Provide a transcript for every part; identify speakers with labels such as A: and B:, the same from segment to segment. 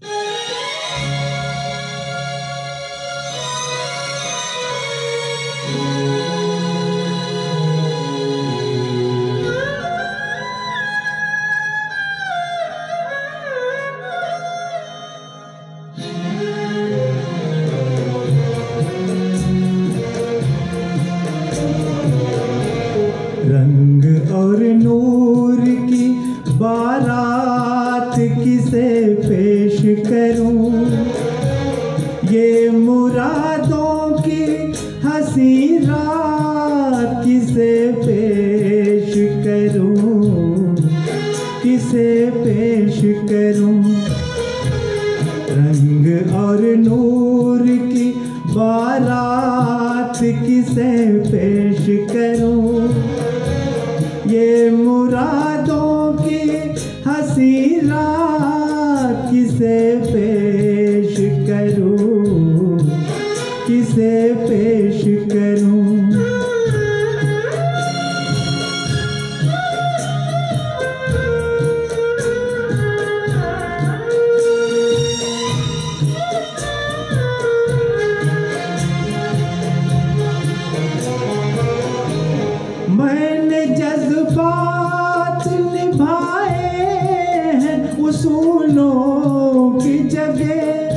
A: रंग और नूर की बारात किसे पेश करूं, ये मुरादों की हंसी रात किसे पेश करूं, किसे पेश करूं। रंग और नूर की बारात किसे पेश करूं, ये मुरादों की हंसी रात किसे पेश करूं, किसे पेश करूं। मैंने जज्बात निभाए हैं उसूलों की जगह,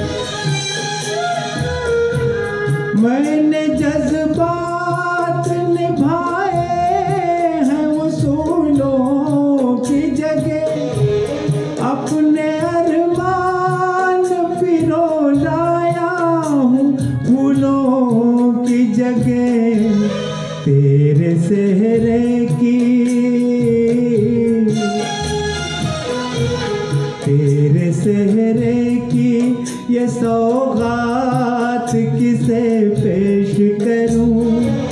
A: मैंने जज्बात निभाए हैं उसूलों की जगह। अपने अरमान पिरो लाया हूँ फूलों की जगह। तेरे सेहरे की, तेरे सेहरे की ये सौगात किसे पेश करूं,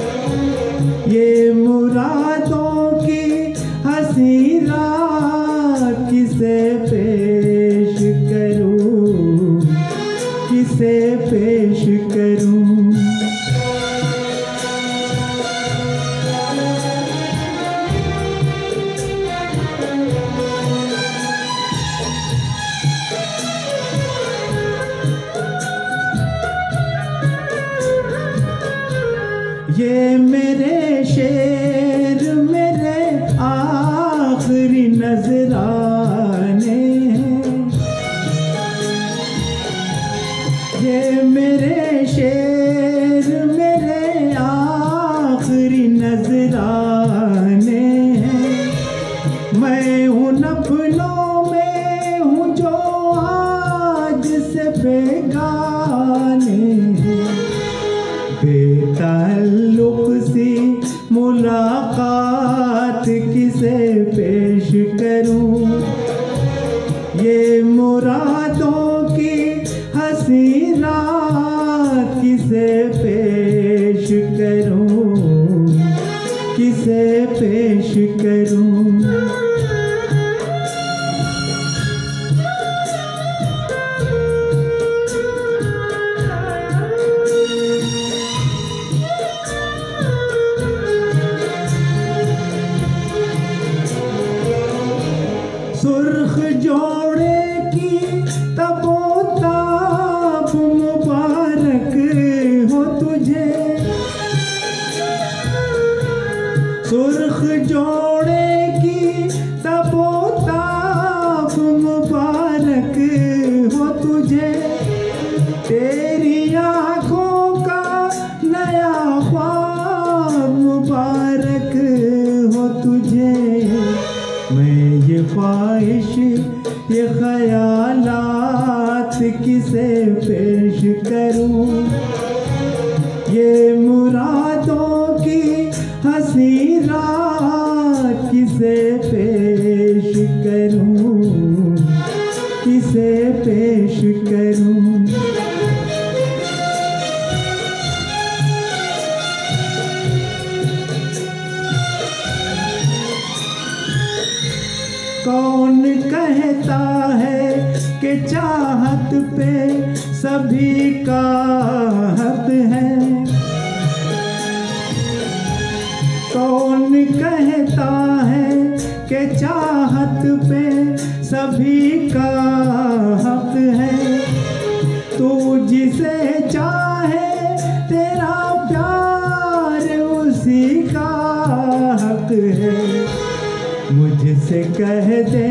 A: ये मुरादों की हंसी रात किसे पेश करूं, किसे पेश करूं। ये मेरे शेर मेरे आखिरी नजराने हैं, ये मेरे शेर मेरे आखिरी नजराने हैं। मैं हूँ नफलों में हूँ जो आज से बेगाने हैं। बेताल्लुक सी मुलाकात किसे पेश करूं, ये मुरादों की हंसी रात किसे पेश करूं, किसे पेश करूं। सुर्ख जोड़े की तबोताब मुबारक हो तुझे, सुर्ख जोड़े की तबोताब मुबारक हो तुझे। तेरी आँखों का नया ख्वाब मुबारक हो तुझे। मैं ये ख्वाहिश ये ख्यालात किसे पेश करूं, ये मुरादों की हंसी रात किसे पेश करूं, किसे पेश करूं। कौन कहता है कि चाहत पे सभी का हक है, कौन कहता है कि चाहत पे सभी का हक है। मुझसे कह दे,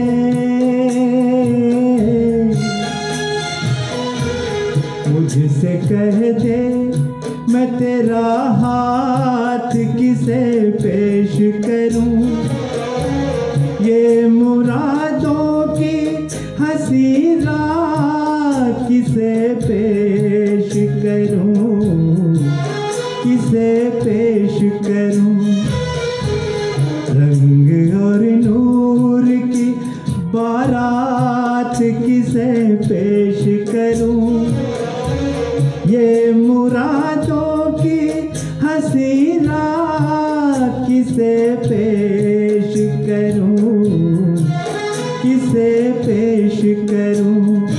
A: मुझसे कह दे मैं तेरा हाथ किसे पेश करूं, ये मुरादों की हंसी रात किसे पेश करूं, किसे पेश करूं। रंग और नूर की बारात किसे पेश करूं, ये मुरादों की हंसी रात किसे पेश करूं, किसे पेश करूं।